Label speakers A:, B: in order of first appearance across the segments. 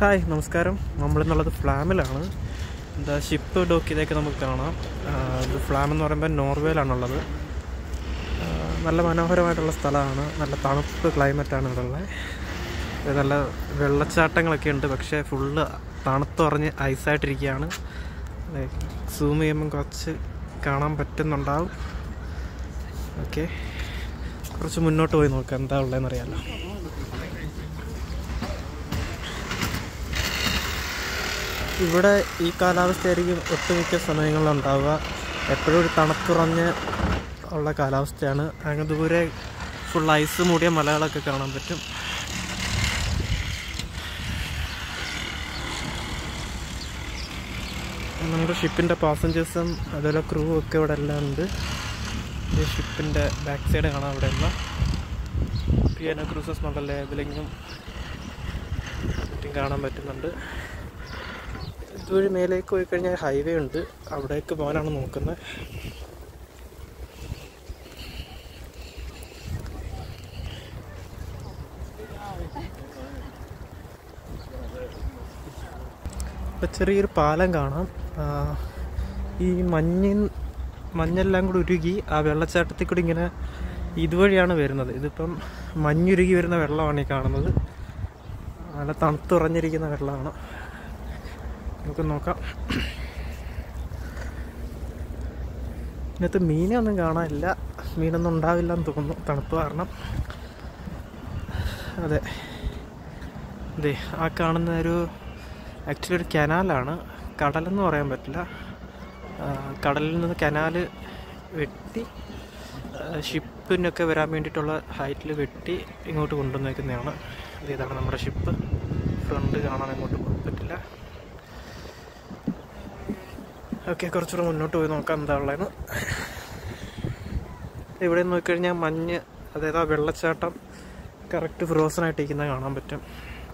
A: Hi നമസ്കാരം. നമ്മളിന്നുള്ളത് ഫ്ലാമിലാണ്. എന്താ ship dock ചെയ്തൊക്കെ നമുക്ക് കാണാം. ഇത് ഫ്ലാം എന്ന് പറയുമ്പോൾ നോർവേയിലാണുള്ളത്. നല്ല മനോഹരമായിട്ടുള്ള സ്ഥലമാണ്. നല്ല തണുപ്പ് ക്ലൈമറ്റാണ് ഇവിടെ ഉള്ളത്. നല്ല വെള്ളച്ചാട്ടങ്ങളൊക്കെ ഉണ്ട്, പക്ഷേ ഫുള്ള് തണുത്തുറഞ്ഞ് ഐസായിട്ടിരിക്കുകയാണ്. സൂം ചെയ്യുമ്പം കുറച്ച് കാണാൻ പറ്റുന്നുണ്ടാവും. ഓക്കെ, കുറച്ച് മുന്നോട്ട് പോയി നോക്കാം എന്താ ഉള്ളതെന്ന് അറിയാമല്ലോ. ഇവിടെ ഈ കാലാവസ്ഥയായിരിക്കും ഒട്ടുമിക്ക സമയങ്ങളിലുണ്ടാവുക. എപ്പോഴും ഒരു തണുത്തുറഞ്ഞ് ഉള്ള കാലാവസ്ഥയാണ്. അങ്ങ് ദൂരെ ഫുൾ ഐസ് മൂടിയ മലകളൊക്കെ കാണാൻ പറ്റും. നമ്മുടെ ഷിപ്പിൻ്റെ പാസഞ്ചേഴ്സും അതുപോലെ ക്രൂ ഒക്കെ ഇവിടെ എല്ലാം ഉണ്ട്. ഈ ഷിപ്പിൻ്റെ ബാക്ക് സൈഡ് കാണാം. ഇവിടെയുള്ള പിയാനോ ക്രൂസസ് എന്നുള്ള ലേബലിങ്ങും മറ്റും കാണാൻ പറ്റുന്നുണ്ട്. ഇതുവഴി മേലേക്ക് പോയി കഴിഞ്ഞാൽ ഹൈവേ ഉണ്ട്, അവിടേക്ക് പോകാനാണ് നോക്കുന്നത്. ഇപ്പം ചെറിയൊരു പാലം കാണാം. ഈ മഞ്ഞെല്ലാം കൂടി ഉരുകി ആ വെള്ളച്ചാട്ടത്തിൽ കൂടി ഇങ്ങനെ ഇതുവഴിയാണ് വരുന്നത്. ഇതിപ്പം മഞ്ഞുരുകി വരുന്ന വെള്ളമാണ് ഈ കാണുന്നത്. നല്ല തണുത്തുറഞ്ഞിരിക്കുന്ന വെള്ളമാണ്. നമുക്ക് നോക്കാം. ഇതിനകത്ത് മീനൊന്നും കാണാനില്ല. മീനൊന്നും ഉണ്ടാവില്ലെന്ന് തോന്നുന്നു, തണുപ്പ് കാരണം. അതെ, അതെ, ആ കാണുന്ന ആക്ച്വലി ഒരു കനാലാണ്. കടലെന്ന് പറയാൻ പറ്റില്ല. കടലിൽ നിന്ന് കനാല് വെട്ടി ഷിപ്പിനൊക്കെ വരാൻ വേണ്ടിയിട്ടുള്ള ഹൈറ്റിൽ വെട്ടി ഇങ്ങോട്ട് കൊണ്ടുവന്നേക്കുന്നതാണ്. ഇതാണ് നമ്മുടെ ഷിപ്പ്. ഫ്രണ്ട് കാണാൻ ഇങ്ങോട്ട് പറ്റില്ല. ഓക്കെ, കുറച്ചുകൂടെ മുന്നോട്ട് പോയി നോക്കാം എന്താ ഉള്ളതെന്ന്. ഇവിടെ നോക്കിക്കഴിഞ്ഞാൽ മഞ്ഞ്, അതായത് ആ വെള്ളച്ചാട്ടം കറക്റ്റ് ഫ്രോസൺ ആയിട്ടിരിക്കുന്നത് കാണാൻ പറ്റും.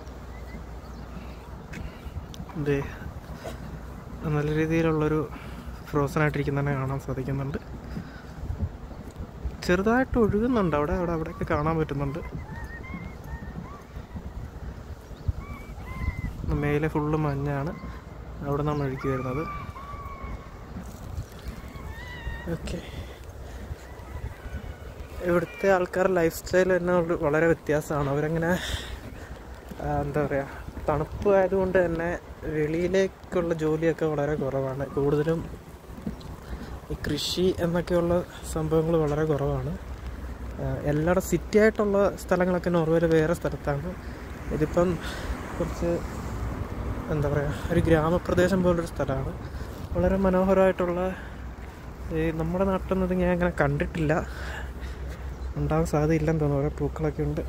A: ഇതേ നല്ല രീതിയിലുള്ളൊരു ഫ്രോസൺ ആയിട്ടിരിക്കുന്നതന്നെ കാണാൻ സാധിക്കുന്നുണ്ട്. ചെറുതായിട്ട് ഒഴുകുന്നുണ്ട് അവിടെയൊക്കെ കാണാൻ പറ്റുന്നുണ്ട്. മേലെ ഫുള്ള് മഞ്ഞാണ്, അവിടെ നിന്നാണ് ഒഴുകി വരുന്നത്. ഓക്കെ, ഇവിടുത്തെ ആൾക്കാരുടെ ലൈഫ് സ്റ്റൈൽ തന്നെ വളരെ വ്യത്യാസമാണ്. അവരങ്ങനെ എന്താ പറയുക, തണുപ്പ് ആയതുകൊണ്ട് തന്നെ വെളിയിലേക്കുള്ള ജോലിയൊക്കെ വളരെ കുറവാണ്. കൂടുതലും ഈ കൃഷി എന്നൊക്കെയുള്ള സംഭവങ്ങൾ വളരെ കുറവാണ്. എല്ലായിടും സിറ്റി ആയിട്ടുള്ള സ്ഥലങ്ങളൊക്കെ നോർവേയിൽ വേറെ സ്ഥലത്താണ്. ഇതിപ്പം കുറച്ച് എന്താ പറയുക, ഒരു ഗ്രാമപ്രദേശം പോലൊരു സ്ഥലമാണ്. വളരെ മനോഹരമായിട്ടുള്ള, നമ്മുടെ നാട്ടിൽ നിന്ന് ഞാൻ അങ്ങനെ കണ്ടിട്ടില്ല, ഉണ്ടാകാൻ സാധ്യതയില്ലെന്ന് തോന്നുന്നു. ഓരോ പൂക്കളൊക്കെ ഉണ്ട്.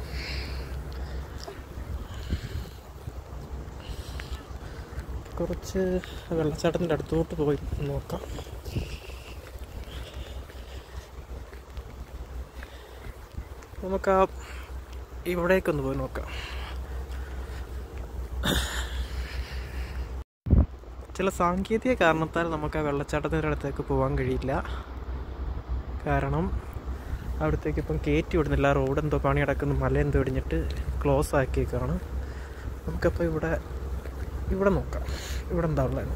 A: കുറച്ച് വെള്ളച്ചാട്ടത്തിൻ്റെ അടുത്തോട്ട് പോയി നോക്കാം. നമുക്ക് ഇവിടേക്കൊന്ന് പോയി നോക്കാം. ചില സാങ്കേതിക കാരണത്താൽ നമുക്ക് ആ വെള്ളച്ചാട്ടത്തിൻ്റെ അടുത്തേക്ക് പോകാൻ കഴിയില്ല. കാരണം അവിടത്തേക്ക് ഇപ്പം കയറ്റി വിടുന്നില്ല. റോഡ് എന്തോ പണി നടക്കുന്നു, മല എന്തോ ഇടിഞ്ഞിട്ട് ക്ലോസ് ആക്കിയേക്കാണ്. നമുക്കപ്പോൾ ഇവിടെ നോക്കാം. ഇവിടെ എന്താ ഉള്ളത്?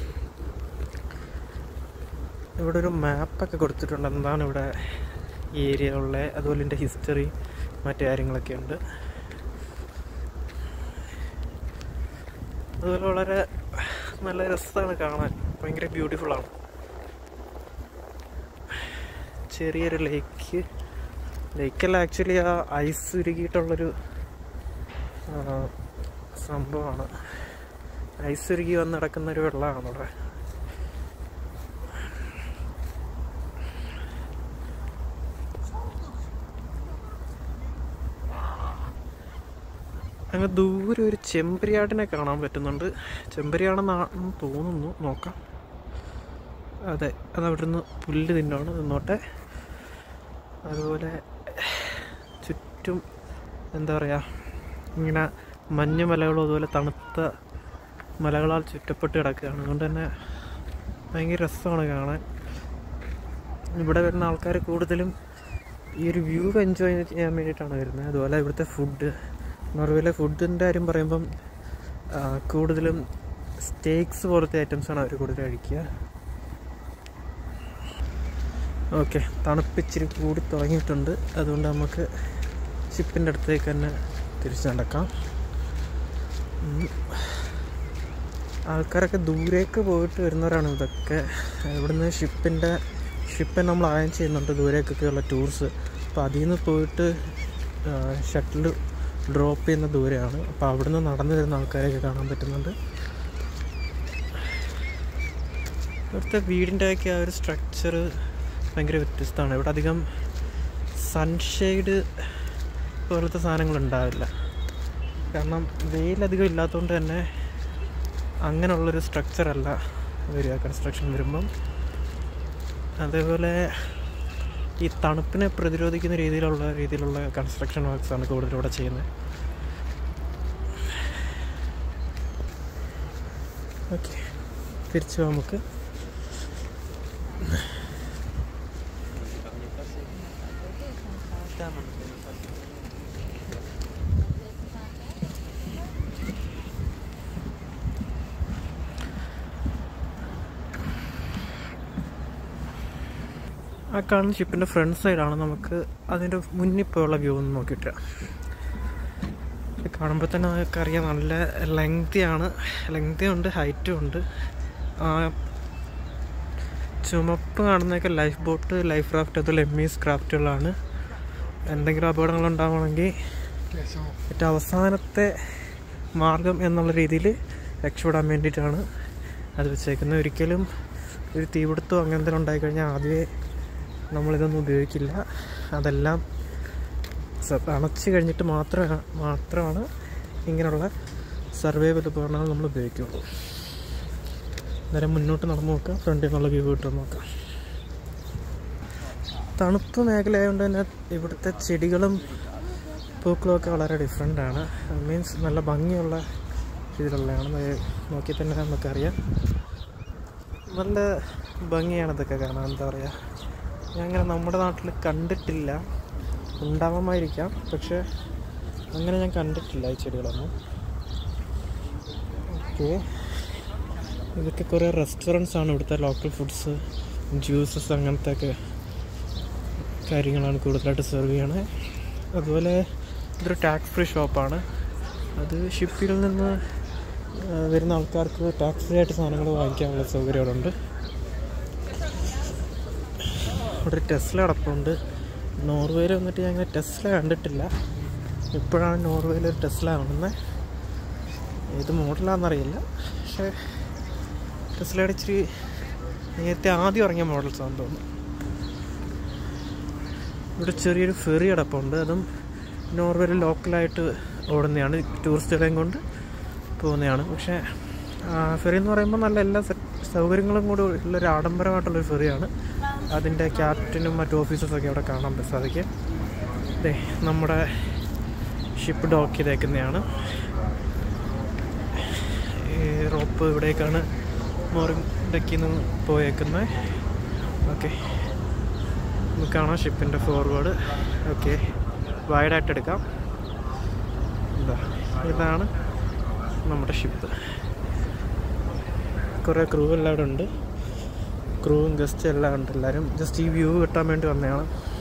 A: ഇവിടെ ഒരു മാപ്പൊക്കെ കൊടുത്തിട്ടുണ്ട്. എന്താണ് ഇവിടെ ഈ ഏരിയ ഉള്ളത്, അതുപോലെ ഇതിൻ്റെ ഹിസ്റ്ററി മറ്റു കാര്യങ്ങളൊക്കെ ഉണ്ട്. അതുപോലെ വളരെ നല്ല രസമാണ് കാണാൻ, ഭയങ്കര ബ്യൂട്ടിഫുള്ളാണ്. ചെറിയൊരു ലേക്കല്ല, ആക്ച്വലി ആ ഐസ് ഉരുകിയിട്ടുള്ളൊരു സംഭവമാണ്. ഐസ് ഉരുകി വന്ന് നടക്കുന്നൊരു വെള്ളമാണ് അവിടെ. അങ്ങ് ദൂരെ ഒരു ചെമ്പരിയാടിനെ കാണാൻ പറ്റുന്നുണ്ട്. ചെമ്പരിയാടെന്ന് തോന്നുന്നു, നോക്കാം. അതെ, അതവിടെ നിന്ന് പുല്ല് നിന്നോട്ടെ. അതുപോലെ ചുറ്റും എന്താ പറയുക, ഇങ്ങനെ മഞ്ഞുമലകളും അതുപോലെ തണുത്ത മലകളാൽ ചുറ്റപ്പെട്ട് കിടക്കുകയാണ്. അതുകൊണ്ട് തന്നെ ഭയങ്കര രസമാണ് കാണാൻ. ഇവിടെ വരുന്ന ആൾക്കാർ കൂടുതലും ഈ ഒരു വ്യൂ എൻജോയ് ചെയ്യാൻ വേണ്ടിയിട്ടാണ് വരുന്നത്. അതുപോലെ ഇവിടുത്തെ ഫുഡ്, നോർവേയിലെ ഫുഡിൻ്റെ കാര്യം പറയുമ്പം കൂടുതലും സ്റ്റേക്സ് പോലത്തെ ഐറ്റംസാണ് അവർ കൂടുതൽ കഴിക്കുക. ഓക്കെ, തണുപ്പിച്ചിരി കൂടി തുടങ്ങിയിട്ടുണ്ട്. അതുകൊണ്ട് നമുക്ക് ഷിപ്പിൻ്റെ അടുത്തേക്ക് തന്നെ തിരിച്ചു നടക്കാം. ആൾക്കാരൊക്കെ ദൂരേക്ക് പോയിട്ട് വരുന്നവരാണ് ഇതൊക്കെ. ഇവിടുന്ന് ഷിപ്പ് നമ്മൾ അയൺ ചെയ്യുന്നുണ്ട് ദൂരേക്കൊക്കെയുള്ള ടൂർസ്. അപ്പോൾ അതിൽ നിന്ന് പോയിട്ട് ഷട്ടിൽ ഡ്രോപ്പ് ചെയ്യുന്ന ദൂരെയാണ്. അപ്പോൾ അവിടുന്ന് നടന്നു വരുന്ന ആൾക്കാരെയൊക്കെ കാണാൻ പറ്റുന്നുണ്ട്. ഇവിടുത്തെ വീടിൻ്റെയൊക്കെ ആ ഒരു സ്ട്രക്ചർ ഭയങ്കര വ്യത്യസ്തമാണ്. ഇവിടെ അധികം സൺഷെയ്ഡ് പോലത്തെ സാധനങ്ങളുണ്ടാവില്ല. കാരണം വെയിലധികം ഇല്ലാത്തതുകൊണ്ട് തന്നെ അങ്ങനെയുള്ളൊരു സ്ട്രക്ചറല്ല വരിക കൺസ്ട്രക്ഷൻ വരുമ്പം. അതേപോലെ ഈ തണുപ്പിനെ പ്രതിരോധിക്കുന്ന രീതിയിലുള്ള കൺസ്ട്രക്ഷൻ വർക്ക്സാണ് കൂടുതലും ഇവിടെ ചെയ്യുന്നത്. ഓക്കെ, തിരിച്ചു നമുക്ക് ആ കാണുന്ന ഷിപ്പിൻ്റെ ഫ്രണ്ട് സൈഡാണ്. നമുക്ക് അതിൻ്റെ മുന്നിൽ പോയുള്ള വ്യൂ ഒന്ന് നോക്കിയിട്ട് കാണുമ്പോൾ തന്നെ നമുക്കറിയാം നല്ല ലെങ്തി ഉണ്ട്, ഹൈറ്റും ഉണ്ട്. ചുമപ്പ് കാണുന്നതൊക്കെ ലൈഫ് ബോട്ട്, ലൈഫ് റാഫ്റ്റ്, അതുപോലെ MES ക്രാഫ്റ്റുകളാണ്. എന്തെങ്കിലും അപകടങ്ങളുണ്ടാവുകയാണെങ്കിൽ ഏറ്റവും അവസാനത്തെ മാർഗം എന്നുള്ള രീതിയിൽ രക്ഷപ്പെടാൻ വേണ്ടിയിട്ടാണ് അത് വെച്ചേക്കുന്നത്. ഒരിക്കലും ഒരു തീപിടുത്തമോ അങ്ങനെ എന്തെങ്കിലും ഉണ്ടായിക്കഴിഞ്ഞാൽ ആദ്യമേ നമ്മളിതൊന്നും ഉപയോഗിക്കില്ല. അതെല്ലാം അണച്ച് കഴിഞ്ഞിട്ട് മാത്രമാണ് ഇങ്ങനെയുള്ള സർവൈവൽ ഉപകരണങ്ങൾ നമ്മൾ ഉപയോഗിക്കുള്ളൂ. നേരെ മുന്നോട്ട് നടന്നു നോക്കാം, ഫ്രണ്ടിൽ നിന്നുള്ള വ്യൂ ഇട്ട് നോക്കാം. തണുപ്പ് മേഖലയായതുകൊണ്ട് തന്നെ ഇവിടുത്തെ ചെടികളും പൂക്കളും ഒക്കെ വളരെ ഡിഫറെൻ്റാണ്. മീൻസ് നല്ല ഭംഗിയുള്ള രീതിയിലുള്ളതാണ്. നോക്കി തന്നെ നമുക്കറിയാം നല്ല ഭംഗിയാണ് ഇതൊക്കെ കാണാൻ. എന്താ പറയുക, ഞാൻ അങ്ങനെ നമ്മുടെ നാട്ടിൽ കണ്ടിട്ടില്ല. ഉണ്ടാവാമായിരിക്കാം, പക്ഷെ അങ്ങനെ ഞാൻ കണ്ടിട്ടില്ല ഈ ചെടികളൊന്നും. ഓക്കെ, ഇതൊക്കെ കുറേ റെസ്റ്റോറൻറ്റ്സ് ആണ്. ഇവിടുത്തെ ലോക്കൽ ഫുഡ്സ്, ജ്യൂസസ്, അങ്ങനത്തെ ഒക്കെ കാര്യങ്ങളാണ് കൂടുതലായിട്ട് സെർവ് ചെയ്യണത്. അതുപോലെ ഇതൊരു ടാക്സ് ഫ്രീ ഷോപ്പാണ്. അത് ഷിപ്പിൽ നിന്ന് വരുന്ന ആൾക്കാർക്ക് ടാക്സ് ഫ്രീ ആയിട്ട് സാധനങ്ങൾ വാങ്ങിക്കാനുള്ള സൗകര്യങ്ങളുണ്ട്. ഇവിടെ ടെസ്ല കിടപ്പുണ്ട്. നോർവേയിൽ വന്നിട്ട് ഞാൻ അങ്ങനെ ടെസ്ല കണ്ടിട്ടില്ല. ഇപ്പോഴാണ് നോർവേയിലൊരു ടെസ്ല കാണുന്നത്. ഏത് മോഡലാണെന്നറിയില്ല, പക്ഷേ ടെസ്ലയുടെ ഇച്ചിരി നേരത്തെ ആദ്യം ഇറങ്ങിയ മോഡൽസാണെന്ന് തോന്നുന്നു. ഇവിടെ ചെറിയൊരു ഫെറി കിടപ്പുണ്ട്. അതും നോർവേയിൽ ലോക്കലായിട്ട് ഓടുന്നതാണ്, ടൂറിസ്റ്റുകളെയും കൊണ്ട് പോകുന്നതാണ്. പക്ഷേ ഫെറി എന്ന് പറയുമ്പോൾ നല്ല എല്ലാ സൗകര്യങ്ങളും കൂടി ഉള്ളൊരു ആഡംബരമായിട്ടുള്ളൊരു ഫെറിയാണ്. അതിൻ്റെ ക്യാപ്റ്റനും മറ്റു ഓഫീസേഴ്സൊക്കെ അവിടെ കാണാൻ സാധിക്കും. അതെ, നമ്മുടെ ഷിപ്പ് ഡോക്ക് ചെയ്തേക്കുന്നതാണ്. ഈ റോപ്പ് ഇവിടേക്കാണ് മോറിംഗ് ഡെക്കിൽ നിന്ന് പോയേക്കുന്നത്. ഓക്കെ, നമുക്ക് കാണാം ഷിപ്പിൻ്റെ ഫോർവേഡ്. ഓക്കെ, വൈഡായിട്ട് എടുക്കാം. ഇതാണ് നമ്മുടെ ഷിപ്പ്. കുറേ ക്രൂ എല്ലാം ഇവിടെ ഉണ്ട്. ക്രൂവും ഗസ്റ്റ് എല്ലാം ഉണ്ട്. എല്ലാവരും ജസ്റ്റ് ഈ വ്യൂ കിട്ടാൻ വേണ്ടി വന്നതാണ്.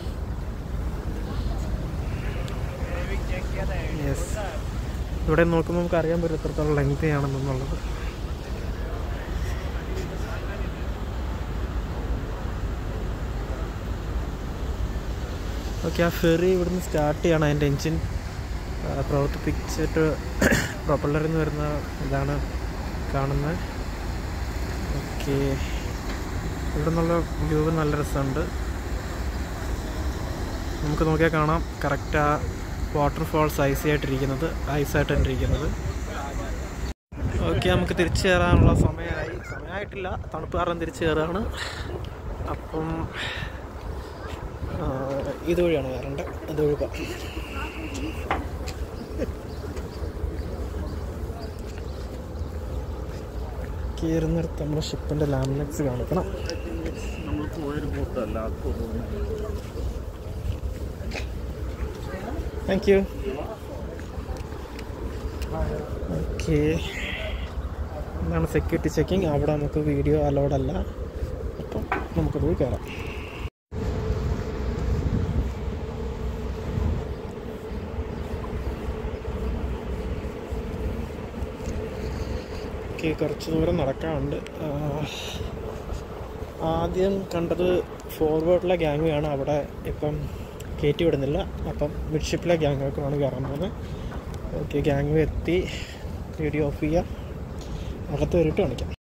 A: യെസ്, ഇവിടെ നോക്കുമ്പോൾ നമുക്ക് അറിയാൻ പറ്റും എത്രത്തോളം ലെങ്തി ആണെന്നുള്ളത്. ഓക്കെ, ആ ഫെറി ഇവിടുന്ന് സ്റ്റാർട്ട് ചെയ്യണം. അതിൻ്റെ എൻജിൻ പ്രവർത്തിപ്പിച്ചിട്ട് പ്രൊപ്പല്ലറിൽ നിന്ന് വരുന്ന ഇതാണ് കാണുന്നത്. ഓക്കെ, ഇവിടെ നിന്നുള്ള വ്യൂ നല്ല രസമുണ്ട്. നമുക്ക് നോക്കിയാൽ കാണാം കറക്റ്റ് ആ വാട്ടർഫാൾസ് ഐസായിട്ടിരിക്കുന്നത്. ഓക്കെ, നമുക്ക് തിരിച്ചു കയറാനുള്ള സമയമായിട്ടില്ല. തണുപ്പ് കാരണം തിരിച്ചു കയറുകയാണ്. അപ്പം ഇതുവഴിയാണ് കയറേണ്ടത്. ഇതുവഴി കയറുന്നിടത്ത് നമ്മുടെ ഷിപ്പിൻ്റെ ലാമിനെറ്റ്സ് കാണിക്കണം. Thank you. ഓക്കെ, എന്താണ് സെക്യൂരിറ്റി ചെക്കിങ്. അവിടെ നമുക്ക് വീഡിയോ അലൗഡ് അല്ല. അപ്പം നമുക്ക് പോയി കയറാം. ഓക്കെ, കുറച്ച് ദൂരം നടക്കാനുണ്ട്. ആദ്യം കണ്ടത് ഫോർവേഡിലെ ഗ്യാങ്ങാണ്. അവിടെ ഇപ്പം കയറ്റി വിടുന്നില്ല. അപ്പം മിഡ്ഷിപ്പിലെ ഗ്യാങ്ങൊക്കെയാണ് കയറാൻ പോകുന്നത്. ഓക്കെ, ഗ്യാങ് എത്തി. വീഡിയോ ഓഫ് ചെയ്യുക. അകത്ത് കയറിയിട്ട് കാണിക്കാം.